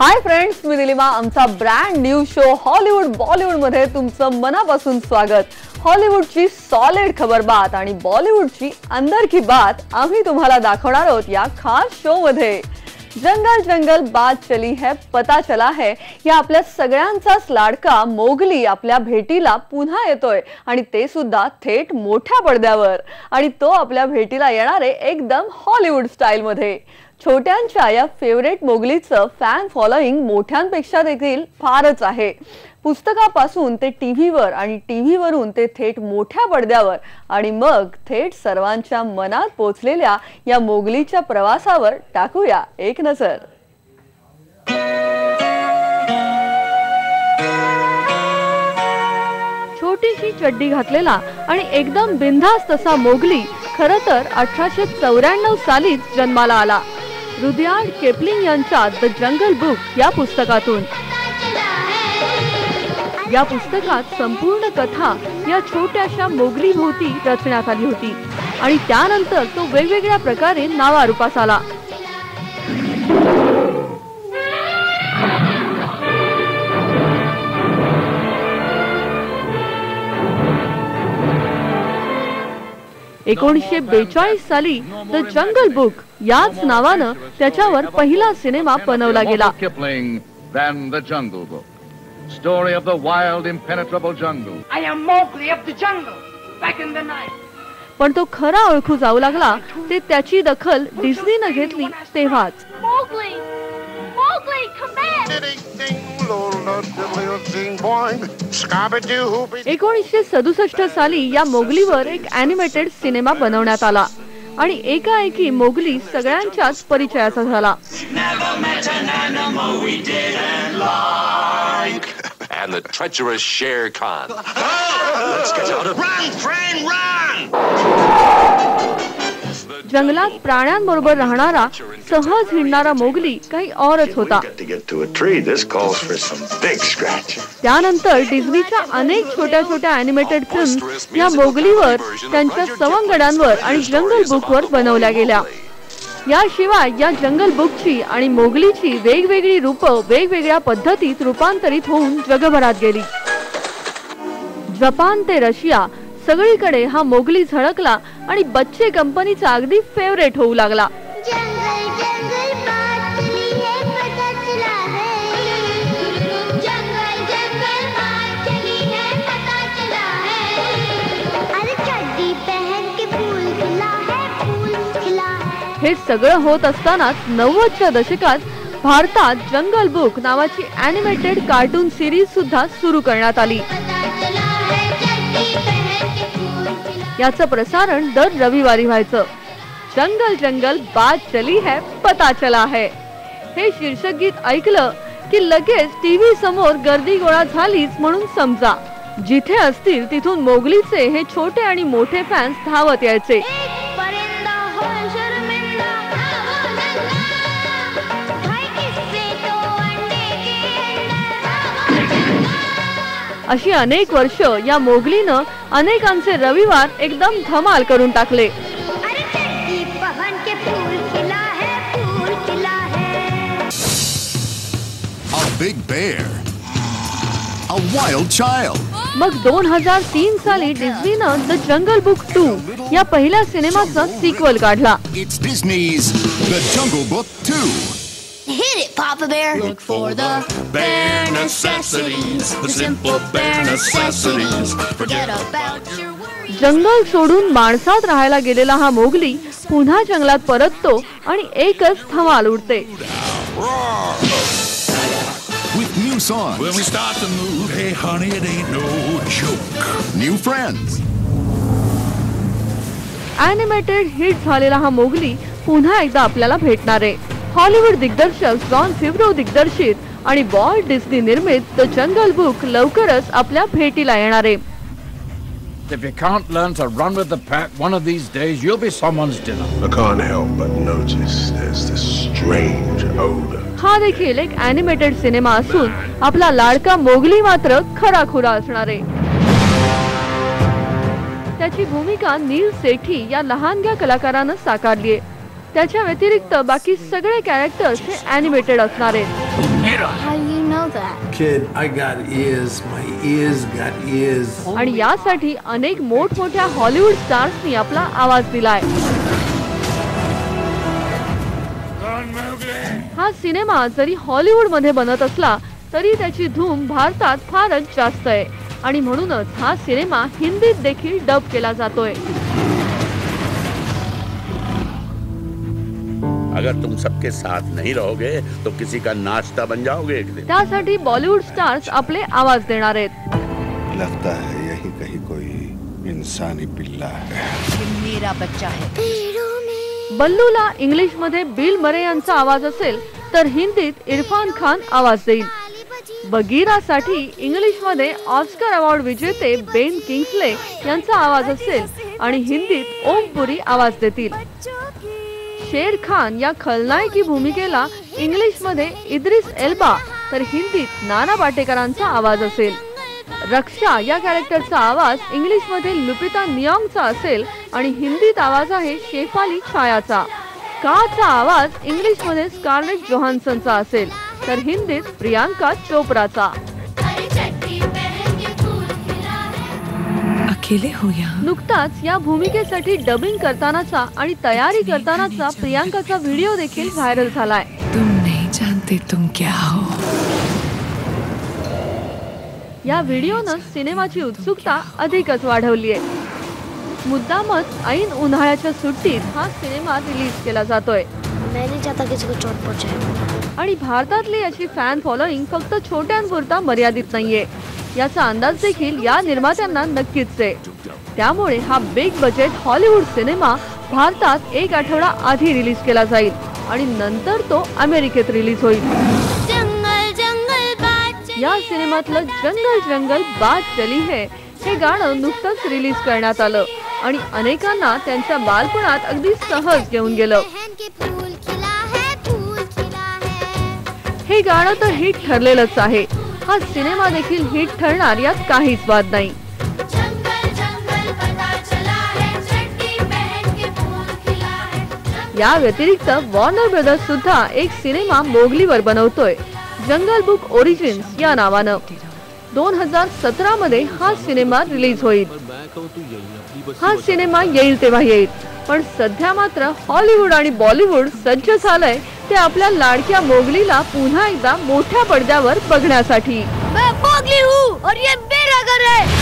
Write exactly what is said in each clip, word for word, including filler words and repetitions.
Hi friends, मी निलिमा. आमचा brand new show Hollywood Bollywood मध्ये तुमचं मनापासून स्वागत. हॉलिवूडची सॉलिड खबरबात आणि बॉलिवूडची अंदर की बात आम्ही तुम्हाला दाखवणार आहोत या खास शो मध्ये. जंगल जंगल बात चली है पता चला है या आपल्या सगळ्यांचाच लाडका मोगली आपल्या भेटीला पुन्हा येतोय आणि ते सुद्धा थेट मोठ्या पडद्यावर. आणि तो आपल्या भेटीला येणार आहे एकदम हॉलिवूड स्टाईल मध्ये. छोट्यांच्या या फेवरेट मोगलीचं फॅन फॉलोइंग मोठ्यांपेक्षा देखील फारच आहे. पुस्तकापासून ते टीव्हीवर आणि टीव्हीवरून ते थेट मोठ्या पडद्यावर आणि मग थेट सर्वांच्या मनात पोचलेल्या या मोगलीच्या प्रवासावर टाकूया एक नजर. छोटीशी चड्डी घातलेला आणि एकदम बिनधास्त असा मोगली खरं तर अठराशे चौऱ्याण्णव सालीच जन्माला आला. रुडयार्ड किपलिंग यांच्या द जंगल बुक या पुस्तकातून. या पुस्तकात संपूर्ण कथा या छोट्याशा मोगली भोवती रचण्यात आली होती आणि त्यानंतर तो वेगवेगळ्या प्रकारे नावारूपास आला. एकोणीसशे बेचाळीस साली द जंगल बुक याच नावानं त्याच्यावर पहिला सिनेमा बनवला गेला. Story of the wild, impenetrable jungle. I am Mowgli of the jungle, back in the night. पण तो खरा ओळखू जाऊ लागला ते त्याची दखल डिस्नीने घेतली तेव्हाच. Mowgli, Mowgli, come back. एकोणीसशे सदुसष्ट साली या मोगलीवर एक ॲनिमेटेड सिनेमा बनवण्यात आला आणि एकाएकी मोगली सगळ्यांच्याच परिचयाचा झाला. And the treacherous Shere Khan. Let's get out of run, friend, run! जंगलात प्राण्यांबरोबर राहणारा सहज हिंडणारा मोगली काही औरच होता. त्यानंतर डिझनीच्या अनेक छोट्या छोट्या ॲनिमेटेड फिल्म्स या मोगलीवर, त्यांच्या सवंगड्यांवर आणि जंगल बुकवर बनवल्या गेल्या. याशिवाय या जंगल बुकची आणि मोगलीची वेगवेगळी रूपं वेगवेगळ्या पद्धतीत रूपांतरित होऊन जगभरात गेली. जपान ते रशिया सगळीकडे हा मोगली झळकला आणि बच्चे कंपनीचा अगदी फेवरेट होऊ लागला. हे सगळं होत असतानाच नव्वदच्या दशकात भारतात जंगल बुक नावाची ॲनिमेटेड कार्टून सिरीज सुद्धा सुरू करण्यात आली. याचं प्रसारण दर रविवारी व्हायचं. जंगल जंगल बात चली है पता चला है हे शीर्षक गीत ऐकलं की लगेच टीव्ही समोर गर्दी गोळा झालीच म्हणून समजा. जिथे असतील तिथून मोगलीचे हे छोटे आणि मोठे फॅन्स धावत यायचे. अशी अनेक वर्ष या मोगलीनं अनेकांचे रविवार एकदम धमाल करून टाकले. A big bear, a wild child. मग दोन हजार तीन साली डिस्नीनं द जंगल बुक टू या पहिल्या सिनेमाचा सिक्वल काढला. It's Disney's The Jungle Book two. Hit it, Papa Bear. Look for the bare necessities, the simple bare necessities. Forget about your worries. जंगल सोडून माणसात राहायला गेलेला हा मोगली पुन्हा जंगलात परततो आणि एकच धमाल उडते. With new songs. When we start to move, hey honey, it ain't no joke. New friends. Animated hit झालेला हा मोगली पुन्हा एकदा आपल्याला भेटणार आहे. हॉलिवूड दिग्दर्शक जॉन फेव्रो दिग्दर्शित आणि वॉल्ट डिस्नी निर्मित द जंगल बुक लवकरच आपल्या भेटीला येणार आहे. If you can't learn to run with the pack, one of these days you'll be someone's dinner. I can't help but notice there's this strange odor. हा देखील एक animated cinema असून आपला लाडका मोगली मात्र खराखुरा असणार आहे. त्याची भूमिका नील सेठी या लहानग्या कलाकारानं साकारली आहे. त्याच्या व्यतिरिक्त बाकी सगळे कॅरेक्टर्स हे ॲनिमेटेड असणार आहेत. hero. How do you know that? Kid, I got ears. My ears got ears. आणि यासाठी अनेक मोठमोठ्या हॉलिवूड स्टार्सनी आपला आवाज दिलाय. हा सिनेमा जरी हॉलिवूड मध्ये बनत असला तरी त्याची धूम भारतात फारच जास्त आहे आणि म्हणूनच हा सिनेमा हिंदीत देखील डब केला जातोय. अगर तुम सबके साथ नहीं रहोगे तो किसी का नाश्ता बन जाओगे एक दिन. त्यासाठी बॉलिवूड स्टार्स आपले आवाज देणार आहेत. लगता है यही कहीं कोई इंसानी पिल्ला है. मेरा बच्चा है. बल्लूला इंग्लिश मध्ये बिल मरे यांचा आवाज असेल तर हिंदीत इरफान खान आवाज देईल. बगीरासाठी इंग्लिश मध्ये ऑस्कर अवॉर्ड विजेते बेन किंग्सले यांचा आवाज असेल आणि हिंदीत ओम पुरी आवाज देतील. शेर खान या खलनायकी भूमिकेला इंग्लिश मध्ये इद्रिस एल्बा तर हिंदीत नाना पाटेकरांचा आवाज असेल. रक्षा या कॅरेक्टरचा आवाज इंग्लिश मध्ये लुपिता नियोंगचा असेल आणि हिंदीत आवाज आहे शेफाली छायाचा. काचा आवाज इंग्लिश मध्ये स्कारलेट जोहान्सनचा असेल तर हिंदीत प्रियांका चोप्राचा. अकेले हो या. नुकताच या भूमिकेसाठी डबिंग करतानाचा आणि तयारी करतानाचा प्रियांकाचा व्हिडिओ देखील व्हायरल झालाय. तुम नहीं जानते तुम क्या हो. या व्हिडिओनं सिनेमाची उत्सुकता अधिकच वाढवली आहे. मुद्दामच ऐन उन्हाळ्याच्या सुट्टीत हा सिनेमा रिलीज केला जातोय. आणि भारतातली याची फॅन फॉलोईंग फक्त छोट्यांपुरता मर्यादित नाहीये याचा अंदाज देखील या निर्मात्यांना नक्कीच आहे. त्यामुळे हा बिग बजेट हॉलिवूड सिनेमा भारतात एक आठवडा आधी रिलीज केला जाईल आणि नंतर तो अमेरिकेत रिलीज होईल. या सिनेमातलं जंगल जंगल बात चली है हे गाणं नुकतंच रिलीज करण्यात आलं आणि अनेकांना त्यांच्या बालपणात अगदी सहज घेऊन गेलं. हे गाणं तर हिट ठरलेलंच आहे. हा सिनेमा देखील हिट ठरणार यात काहीच वाद नाही. या व्यतिरिक्त वॉर्नर ब्रदर्स सुद्धा एक सिनेमा मोगलीवर बनवतोय जंगल बुक ओरिजिन्स या नावानं. दोन हजार सतरा मध्ये हा सिनेमा रिलीज होईल. हा सिनेमा येईल तेव्हा येईल पण सध्या मात्र हॉलिवूड आणि बॉलिवूड सज्ज झालंय ते आपल्या लाडक्या मोगलीला पुन्हा एकदा मोठ्या पडद्यावर बघण्यासाठी. मैं मोगली हूं और ये मेरा घर है.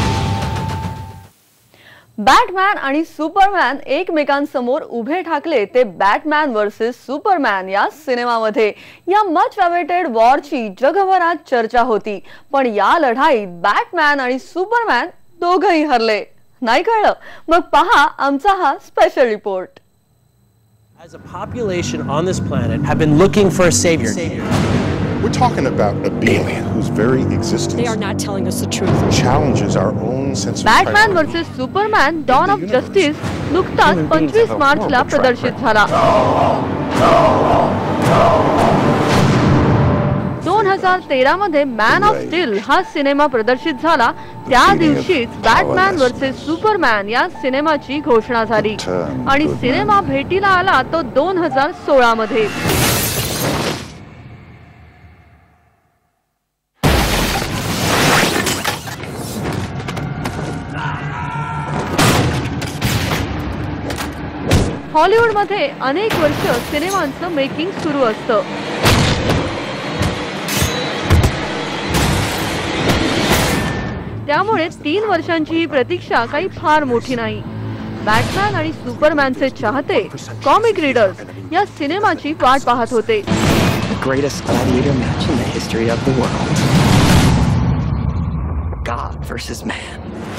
बॅटमॅन आणि सुपरमॅन एकमेकांसमोर उभे ठाकले ते बॅटमॅन वर्सेस सुपरमॅन या सिनेमामध्ये. या मच अवेटेड वॉरची जगभरात चर्चा होती पण या लढाईत बॅटमॅन आणि सुपरमॅन दोघंही हरले. नाही कळलं मग पहा आमचा हा special report. As a population on this planet have been looking for a savior. We're talking about a being whose very existence They are not telling us the truth. challenges our own sense of Batman versus Superman Dawn of Justice नुकताच पंचवीस मार्चला प्रदर्शित झाला. दोन हजार तेरा मध्ये Man of Steel हा सिनेमा प्रदर्शित झाला. त्या दिवशीच बॅटमॅन वर्सेस सुपरमॅन या सिनेमाची घोषणा झाली आणि सिनेमा भेटीला आला तो दोन हजार सोळा मध्ये. हॉलिवूडमध्ये अनेक वर्ष सिनेमांचं मेकिंग सुरू असतं. त्यामुळे तीन वर्षांची ही प्रतीक्षा काही फार मोठी नाही. बॅटमॅन आणि सुपरमॅनचे चाहते कॉमिक रीडर्स या सिनेमाची वाट पाहत होते. The greatest gladiator match in the history of the world. God versus man.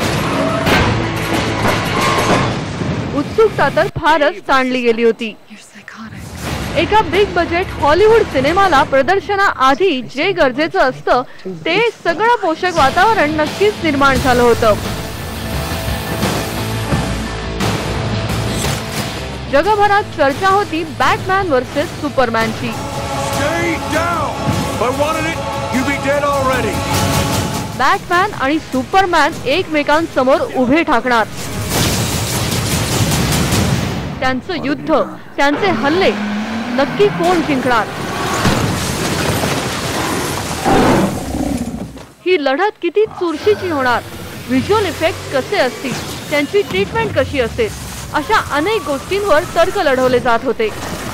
उत्सुकता तर फारच ताणली गेली होती. एका बिग बजेट हॉलिवूड सिनेमाला प्रदर्शनाआधी जे गरजेचं असतं ते सगळं पोषक वातावरण नक्कीच निर्माण झालं होतं. जगभरात चर्चा होती बॅटमॅन वर्सेस सुपरमॅनची. बॅटमॅन आणि सुपरमॅन एकमेकांसमोर उभे ठाकणार. त्यांचं युद्ध त्यांचे हल्ले नक्की कोण जिंकणार. ही लढत किती चुरशीची होणार, व्हिज्युअल इफेक्ट कसे असतील, त्यांची ट्रीटमेंट कशी असेल, अशा अनेक गोष्टींवर तर्क लढवले जात होते.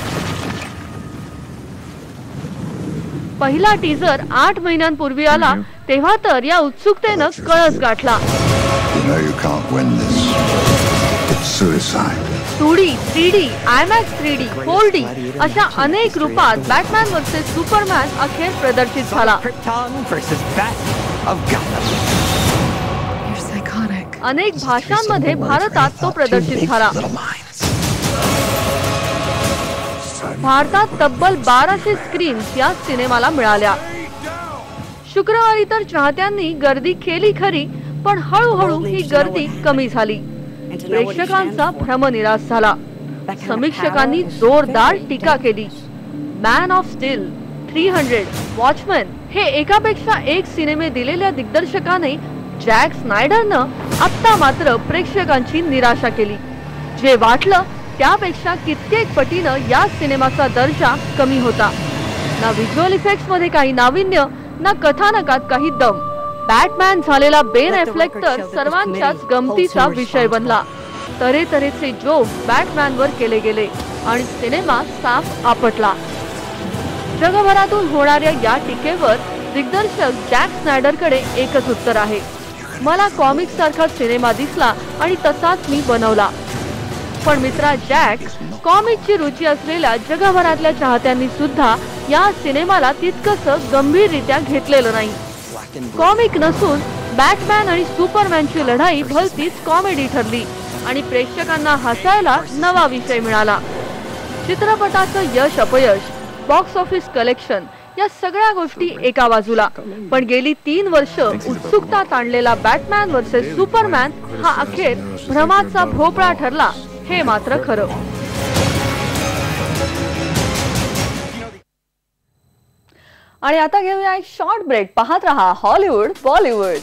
पहिला टीजर आठ महिन्यांपूर्वी आला तेव्हा तर या उत्सुकतेनं कळस गाठला. Two D, three D, IMAX three D, four D अशा अनेक रूपात बॅटमॅन वर्सेस सुपरमॅन अखेर प्रदर्शित झाला. अनेक भाषांमध्ये भारतात तो प्रदर्शित झाला. भारतात तब्बल बाराशे स्क्रीन्स या सिनेमाला मिळाल्या. शुक्रवारी तर चाहत्यांनी गर्दी केली खरी, पण हळूहळू ही गर्दी कमी झाली. प्रेक्षकांचा भ्रमनिरास झाला. समीक्षकांनी जोरदार टीका केली. Man of Steel, three hundred, Watchmen हे एकापेक्षा एक सिनेमे दिलेल्या दिग्दर्शकाने जॅक स्नायडरनं आत्ता मात्र प्रेक्षकांची निराशा केली. जे वाटलं त्यापेक्षा कित्येक पटीनं या सिनेमाचा दर्जा कमी होता. ना व्हिज्युअल इफेक्ट्स मध्ये काही नाविन्य, ना कथानकात काही दम. बॅटमॅन झालेला बेन एफ्लेक तर सर्वांच्याच गमतीचा विषय बनला. तऱ्हेतऱ्हेचे जोक बॅटमॅनवर केले गेले आणि सिनेमा साफ आपटला. जगभरातून होणाऱ्या या टीकेवर दिग्दर्शक जॅक स्नायडरकडे एकच उत्तर आहे, मला कॉमिक्स सारखा सिनेमा दिसला आणि तसाच मी बनवला. पण मित्रा जॅक, कॉमिकची रुची असलेल्या जगभरातल्या चाहत्यांनी सुद्धा या सिनेमाला तितकंसं गंभीररित्या घेतलेलं नाही. कॉमिक नसून बॅटमॅन आणि सुपरमॅनची लढाई भलतीच कॉमेडी ठरली आणि प्रेक्षकांना हसायला नवा विषय मिळाला. चित्रपटाचं यश अपयश, बॉक्स ऑफिस कलेक्शन या सगळ्या गोष्टी एका बाजूला, पण गेली तीन वर्ष उत्सुकता ताणलेला बॅटमॅन वर्सेस सुपरमॅन हा अखेर भ्रमाचा भोपळा ठरला हे मात्र खरं. आणि आता घेऊया एक शॉर्ट ब्रेक. पाहत रहा Hollywood Bollywood.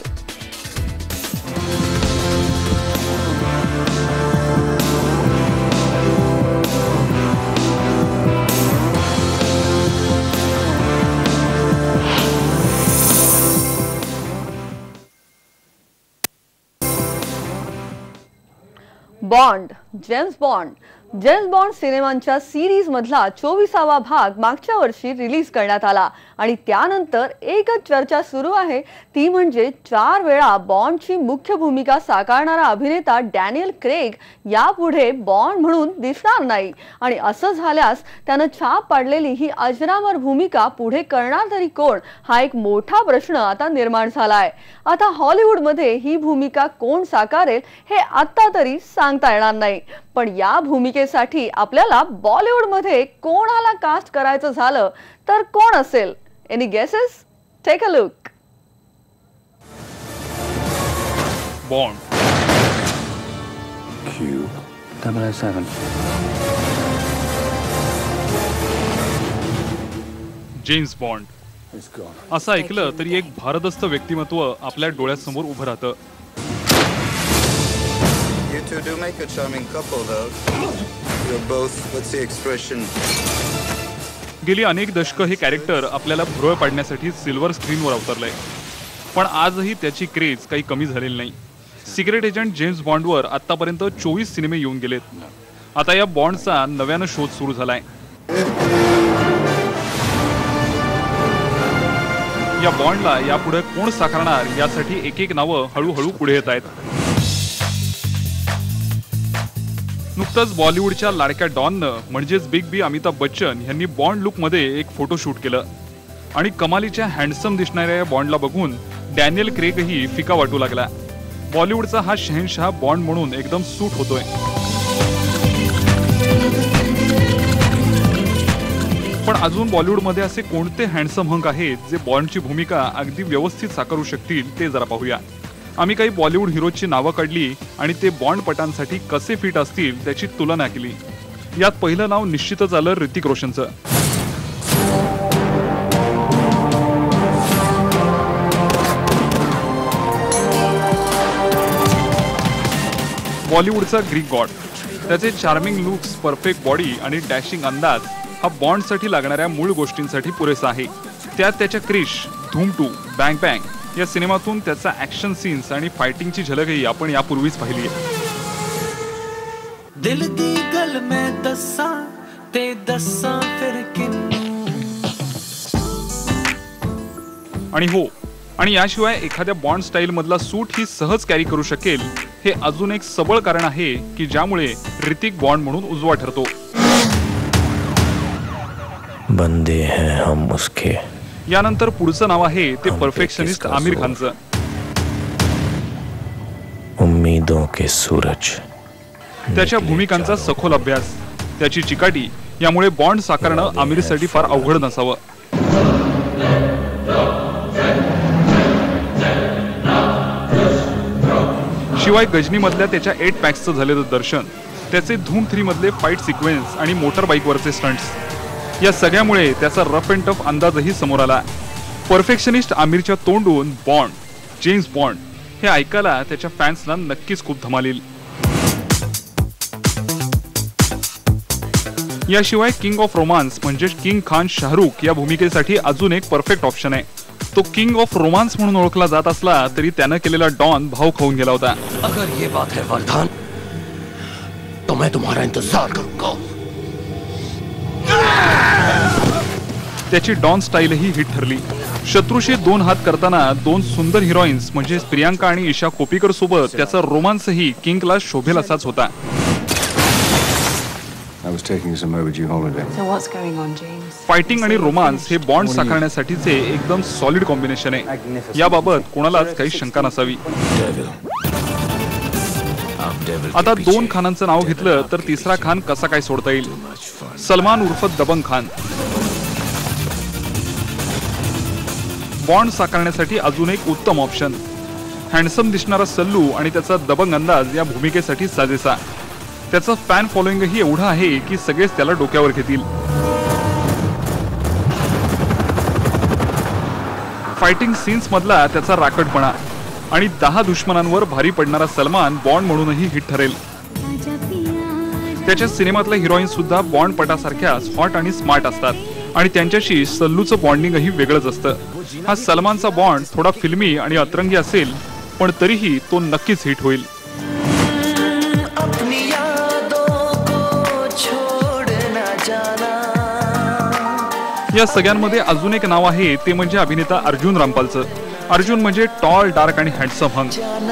Bond, James Bond. James Bond सिनेमांच्या सिरीज मधला चोवीसावा भाग मागच्या वर्षी रिलीज करण्यात आला आणि त्यानंतर एकच चर्चा सुरू आहे, ती म्हणजे चार वेळा बॉन्डची मुख्य भूमिका साकारणारा अभिनेता डॅनियल क्रेग यापुढे बॉन्ड म्हणून दिसणार नाही. आणि असं झाल्यास त्यानं छाप पाडलेली ही अजरामर भूमिका पुढे करणार तरी कोण, हा एक मोठा प्रश्न आता निर्माण झालाय. आता हॉलिवूडमध्ये ही भूमिका कोण साकारेल हे आता तरी सांगता येणार नाही, पण या भूमिकेसाठी आपल्याला बॉलिवूडमध्ये कोणाला कास्ट करायचं झालं तर कोण असेल? Any guesses? Take a look. Bond, Q double O seven. James Bond. असं ऐकलं तरी एक भारदस्त व्यक्तिमत्व आपल्या डोळ्यासमोर उभं राहतं. You two do make a charming couple, though. You're both, what's the expression? गेली अनेक दशकं हे कॅरेक्टर आपल्याला भुरळ पाडण्यासाठी सिल्वर स्क्रीनवर अवतरलंय, पण आजही त्याची क्रेज काही कमी झालेली नाही. सिक्रेट एजंट जेम्स बॉन्डवर आतापर्यंत चोवीस सिनेमे येऊन गेलेत. आता या बॉन्डचा नव्यानं शोध सुरू झालाय. या बॉन्डला यापुढे कोण साकारणार यासाठी एक एक नावं हळूहळू पुढे येत आहेत. नुकतंच बॉलिवूडच्या लाडक्या डॉननं म्हणजेच बिग बी अमिताभ बच्चन यांनी बॉन्ड लुकमध्ये एक फोटो शूट केलं आणि कमालीच्या हँडसम दिसणाऱ्या या बॉन्डला बघून डॅनियल क्रेगही फिका वाटू लागला. बॉलिवूडचा हा शहनशाह बॉन्ड म्हणून एकदम सूट होतोय. पण अजून बॉलिवूडमध्ये असे कोणते हँडसम हंक आहेत जे बॉन्डची भूमिका अगदी व्यवस्थित साकारू शकतील ते जरा पाहूया. आम्ही काही बॉलिवूड हिरोची नावं काढली आणि ते बॉन्ड पटांसाठी कसे फिट असतील त्याची तुलना केली. यात पहिलं नाव निश्चितच आलं ऋतिक रोशनचं. बॉलिवूडचा ग्रीक गॉड. त्याचे चार्मिंग लुक्स, परफेक्ट बॉडी आणि डॅशिंग अंदाज हा बॉन्डसाठी लागणाऱ्या मूळ गोष्टींसाठी पुरेसा आहे. त्यात त्याच्या क्रिश, धूम टू, बँग बँग या सिनेमातून त्याचा ऍक्शन सीन्स आणि फायटिंगची झलकही आपण यापूर्वीच पाहिली आहे. दिल दी गल मैं दस्सां ते दस्सां फिर किन्नू. आणि हो, आणि याशिवाय एखाद्या बॉन्ड स्टाईल मधला सूट ही सहज कॅरी करू शकेल हे अजून एक सबळ कारण आहे की ज्यामुळे ऋतिक बॉन्ड म्हणून उजवा ठरतो. बंदे हैं हम उसके. यानंतर पुढचं नाव आहे ते परफेक्शनिस्ट आमिर खानचं. उम्मीदों के सूरज. त्याच्या भूमिकांचा सखोल अभ्यास, त्याची चिकाटी यामुळे बॉन्ड साकारणं आमिरसाठी फार अवघड नसावं. शिवाय गजनी मधल्या त्याच्या एट पॅक्सचं झालेलं दर्शन, त्याचे धूम थ्री मधले फाईट सिक्वेन्स आणि मोटर बाईकवरचे स्टंट्स या सगळ्यामुळे त्याचा रफ अँड टफ अंदाजही समोर आला. परफेक्शनिस्ट आमिरच्या तोंडून बॉन्ड, जेम्स बॉन्ड हे ऐकायला त्याच्या फॅन्सना नक्कीच खूप धमाल येईल. याशिवाय किंग ऑफ रोमांस म्हणजे किंग खान शाहरुख या भूमिकेसाठी अजून एक परफेक्ट ऑप्शन आहे. तो किंग ऑफ रोमांस म्हणून ओळखला जात असला तरी त्यानं केलेला डॉन भाव खाऊन गेला होता. अगर ये बात है वरदान, तो मैं तुम्हारा इंतजार करूंगा. त्याची डॉन स्टाईलही हिट ठरली. शत्रूशी दोन हात करताना दोन सुंदर हिरोईन्स म्हणजे प्रियांका आणि ईशा कोप्पीकर सोबत त्याचा रोमांसही किंगला शोभेल असाच होता. I was taking some overdue holiday. So what's going on, James? Fighting आणि रोमांस हे बॉन्ड साकारण्यासाठीचे एकदम सॉलिड कॉम्बिनेशन आहे. याबाबत कोणालाच काही शंका नसावी. आता दोन खानांचं नाव घेतलं तर तिसरा खान कसा काय सोडता येईल? सलमान उर्फ दबंग खान. बॉन्ड साकारण्यासाठी अजून एक उत्तम ऑप्शन. हँडसम दिसणारा सल्लू आणि त्याचा दबंग अंदाज या भूमिकेसाठी साजेसा. त्याचं फॅन फॉलोइंगही एवढं आहे की सगळेच त्याला डोक्यावर घेतील. फायटिंग सीन्स मधला त्याचा राकटपणा आणि दहा दुश्मनांवर भारी पडणारा सलमान बॉन्ड म्हणूनही हिट ठरेल. त्याच्या सिनेमातल्या हिरोईन सुद्धा बॉन्ड पटासारख्याच हॉट आणि स्मार्ट असतात आणि त्यांच्याशी सल्लूचं बॉन्डिंगही वेगळंच असतं. हा सलमानचा बॉन्ड थोडा फिल्मी आणि अतरंगी असेल पण तरीही तो नक्कीच हिट होईल. या सगळ्यांमध्ये अजून एक नाव आहे ते म्हणजे अभिनेता अर्जुन रामपालचं. अर्जुन म्हणजे टॉल, डार्क आणि हँडसम हंग.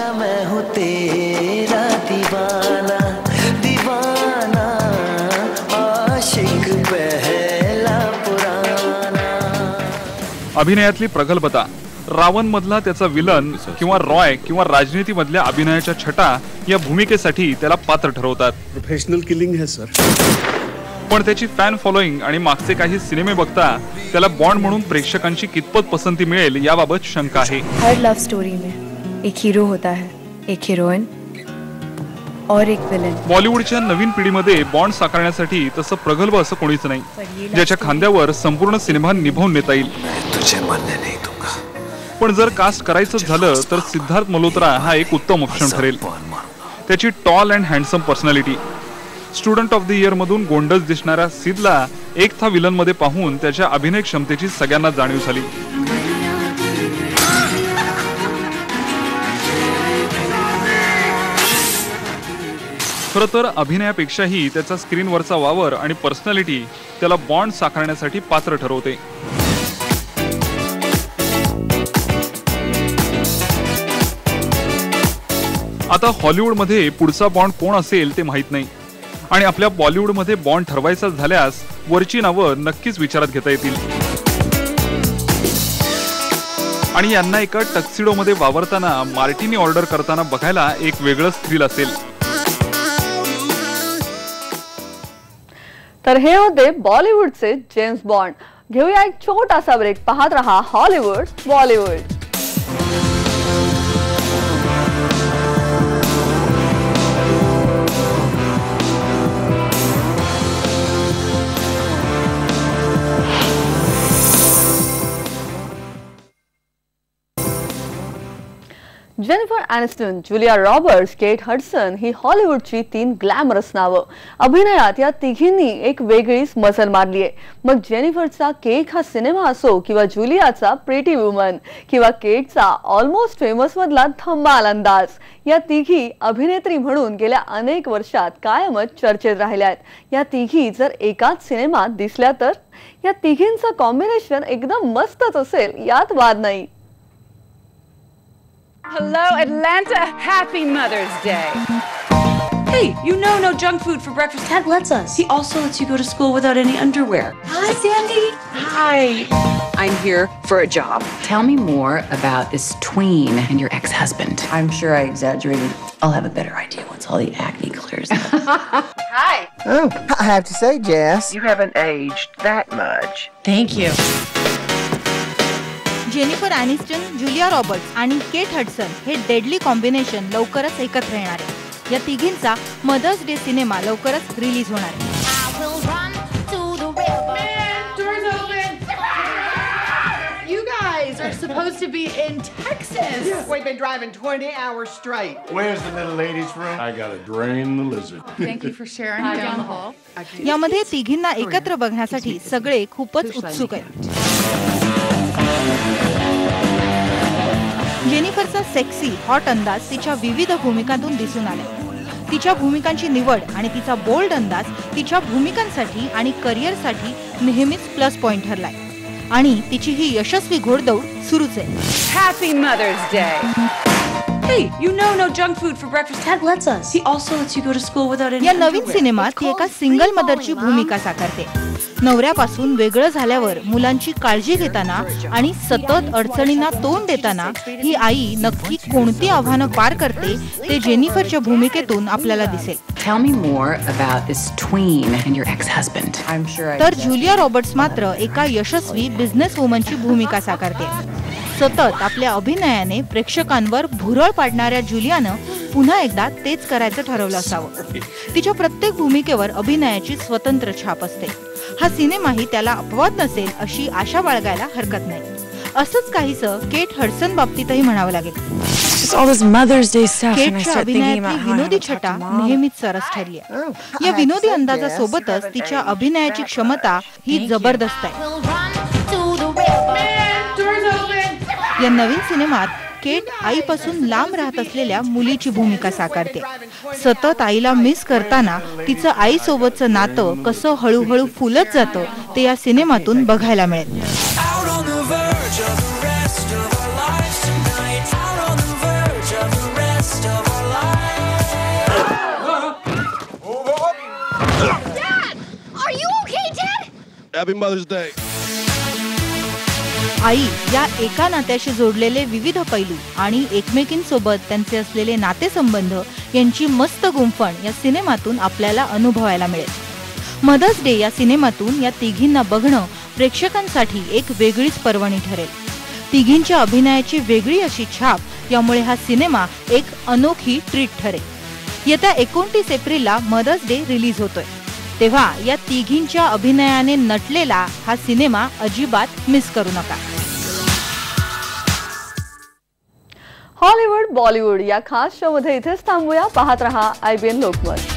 अभिनयातली प्रगल्भता, रावण मधला त्याचा विलन किंवा रॉय किंवा राजनीती मधल्या अभिनयाच्या छटा या भूमिकेसाठी त्याला पात्र ठरवतात. प्रोफेशनल किलिंग है सर. पण त्याची फॅन फॉलोइंग आणि मागचे काही सिनेमे बघता त्याला बॉन्ड म्हणून प्रेक्षकांची कितपत पसंती मिळेल याबाबत शंका आहे. हर लव स्टोरी में एक हीरो होता है, एक हिरोइन और एक विलन. बॉलिवूडच्या नवीन पिढीमध्ये बॉन्ड साकारण्यासाठी तसं प्रगल्भ असं कोणीच नाही ज्याच्या खांद्यावर संपूर्ण सिनेमा निभावून नेता येईल. पण जर कास्ट करायचं झालं तर सिद्धार्थ मल्होत्रा हा एक उत्तम ऑप्शन ठरेल. त्याची tall and handsome personality, Student of the Year मधून गोंडस दिसणाऱ्या सिद्धला एक था विलन मध्ये पाहून त्याच्या अभिनय क्षमतेची सगळ्यांना जाणीव झाली. खरं तर अभिनयापेक्षाही त्याचा स्क्रीनवरचा वावर आणि पर्सनॅलिटी त्याला बॉन्ड साकारण्यासाठी पात्र ठरवते. आता हॉलिवूडमध्ये पुढचा बॉन्ड कोण असेल ते माहित नाही आणि आपल्या बॉलिवूडमध्ये बॉन्ड ठरवायचा झाल्यास वरची नावं नक्कीच विचारात घेता येतील आणि यांना एका टक्सिडोमध्ये वावरताना मार्टिनी ऑर्डर करताना बघायला एक वेगळंच थ्रिल असेल. तर हे होते बॉलिवूडचे जेम्स बॉन्ड. घेऊया एक छोटासा ब्रेक. पाहत रहा Hollywood Bollywood. Jennifer Aniston, Julia Roberts, Kate Hudson ही हॉलिवूडची तीन ग्लॅमरस नावं. अभिनयात या तिघींनी एक वेगळीच मजल मारली आहे. मग जेनिफरचा केक हा सिनेमा असो किंवा जुलियाचा प्रिटी वुमन किंवा केटचा ऑलमोस्ट फेमस मधला धम्माल अंदाज, या तिघी अभिनेत्री म्हणून गेल्या अनेक वर्षात कायमच चर्चेत राहिल्या आहेत. या तिघी जर एकाच सिनेमात दिसल्या तर या तिघींचं कॉम्बिनेशन एकदम मस्तच असेल, यात वाद नाही. Hello, Atlanta. Happy Mother's Day. Hey, you know no junk food for breakfast. Dad lets us. He also lets you go to school without any underwear. Hi, Sandy. Hi. I'm here for a job. Tell me more about this tween and your ex-husband. I'm sure I exaggerated. I'll have a better idea once all the acne clears up. Hi. Oh, I have to say, Jess, you haven't aged that much. Thank you. Jennifer Aniston, Julia Roberts आणि Kate Hudson हे deadly combination लवकरच एकत्र येणार आहे. या तिघींचा Mother's Day सिनेमा लवकरच रिलीज होणार आहे. You guys are supposed to be in Texas. We've been driving twenty hours straight. Where's the little ladies' room? I gotta drain the lizard. Thank you for sharing down the hall. यामध्ये तिघींना एकत्र बघण्यासाठी सगळे खूपच उत्सुक आहेत. जेनिफरचा sexy hot अंदाज तिच्या विविध भूमिकांतून दिसून आला. तिच्या भूमिकांची निवड आणि तिचा बोल्ड अंदाज तिच्या भूमिकांसाठी आणि करिअरसाठी नेहमीच प्लस पॉइंट ठरलाय. आणि तिची ही यशस्वी घोडदौड सुरूच आहे. Happy Mother's Day. Hey, you know no junk food for breakfast. Dad lets us. He also lets you go to school without any या underwear. नवीन सिनेमात ती एका सिंगल मदरची भूमिका साकारते. नवऱ्यापासून वेगळं झाल्यावर मुलांची काळजी घेताना आणि सतत अडचणींना तोंड देताना ही आई नक्की कोणती आव्हानं पार करते ते जेनिफरच्या भूमिकेतून आपल्याला दिसेल. Tell me more about this tween and your ex-husband. I'm sure I तर जुलिया रॉबर्ट्स मात्र एका यशस्वी बिझनेस वुमनची भूमिका साकारते. सतत आपल्या अभिनयाने प्रेक्षकांवर भुरळ पाडणाऱ्या जुलियानं पुन्हा एकदा तेच करायचं ठरवलं असावं. तिच्या प्रत्येक भूमिकेवर अभिनयाची स्वतंत्र छाप असते. हा सिनेमाही त्याला अपवाद नसेल अशी आशा बाळगायला हरकत नाही. असंच काहीसं केट हडसन बाबतीतही म्हणावं लागेल. केटच्या अभिनयातली विनोदी छटा नेहमीच सरस ठरली आहे. या विनोदी अंदाजासोबतच तिच्या अभिनयाची क्षमता ही जबरदस्त आहे. या नवीन सिनेमात केट आईपासून लांब राहत असलेल्या मुलीची भूमिका साकारते. सतत आईला मिस करताना तिचं आईसोबतचं नातं कसं हळूहळू फुलत जातं ते या सिनेमातून बघायला मिळेल. Happy Mother's Day. आई या एका नात्याशी जोडलेले विविध पैलू आणि एकमेकींसोबत त्यांचे असलेले नातेसंबंध यांची मस्त गुंफण या सिनेमातून आपल्याला अनुभवायला मिळेल. मदर्स डे या सिनेमातून या तिघींना बघणं प्रेक्षकांसाठी एक वेगळीच पर्वणी ठरेल. तिघींच्या अभिनयाची वेगळी अशी छाप यामुळे हा सिनेमा एक अनोखी ट्रीट ठरेल. येत्या एकोणतीस एप्रिलला मदर्स डे रिलीज होतोय. तेव्हा या तिघींच्या अभिनयाने नटलेला हा सिनेमा अजिबात मिस करू नका. हॉलिवूड बॉलिवूड या खास शो मध्ये इथेच थांबूया. पाहत रहा आय बी एन लोकमत.